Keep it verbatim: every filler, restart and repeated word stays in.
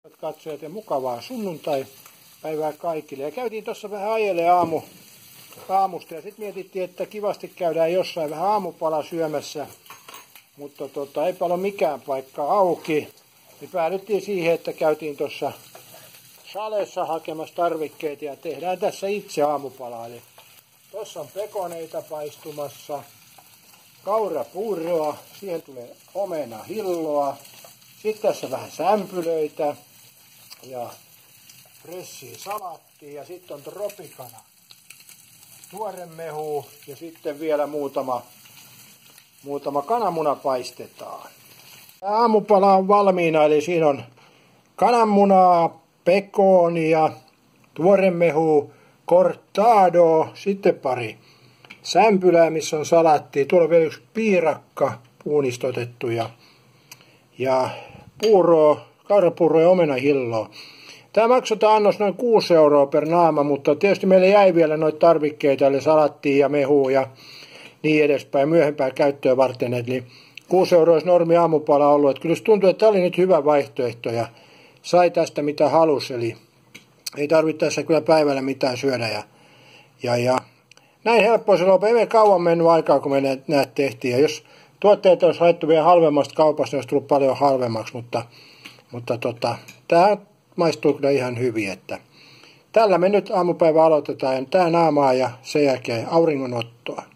Katsojat ja mukavaa sunnuntai-päivää kaikille. Ja käytiin tuossa vähän ajelee aamu, aamusta ja sitten mietittiin, että kivasti käydään jossain vähän aamupala syömässä. Mutta tota, eipä ole mikään paikka auki. Niin päädyttiin siihen, että käytiin tuossa salessa hakemassa tarvikkeita ja tehdään tässä itse aamupalaa. Eli tuossa on pekoneita paistumassa, kaurapuuroa, siihen tulee omena hilloa. Sitten tässä vähän sämpylöitä ja pressiä salattia ja sitten on tropikana tuoremehu ja sitten vielä muutama, muutama kananmuna paistetaan. Tämä aamupala on valmiina, eli siinä on kananmunaa, pekonia, tuoremehu, cortado, sitten pari sämpylää, missä on salattia. Tuolla on vielä yksi piirakka puunistotettu ja, ja puuroa, kaurapuuroa ja omenahilloa. Tämä maksaa annos noin kuusi euroa per naama, mutta tietysti meille jäi vielä noita tarvikkeita, eli salattia ja mehua ja niin edespäin myöhempää käyttöä varten. Eli kuusi euroa olisi normi aamupala ollut. Että kyllä se tuntuu, että tämä oli nyt hyvä vaihtoehto ja sai tästä mitä halusi. Eli ei tarvitse tässä kyllä päivällä mitään syödä. Ja, ja, ja näin helppoa se loppu. Ei me kauan mennyt aikaa, kun me näet tehtiin. Ja jos tuotteet olisi haettu vielä halvemmasta kaupasta, niin olisi tullut paljon halvemmaksi. Mutta, mutta tota, tämä maistuu kyllä ihan hyvin. Että tällä me nyt aamupäivä aloitetaan. Tämä naamaa ja sen jälkeen auringonottoa.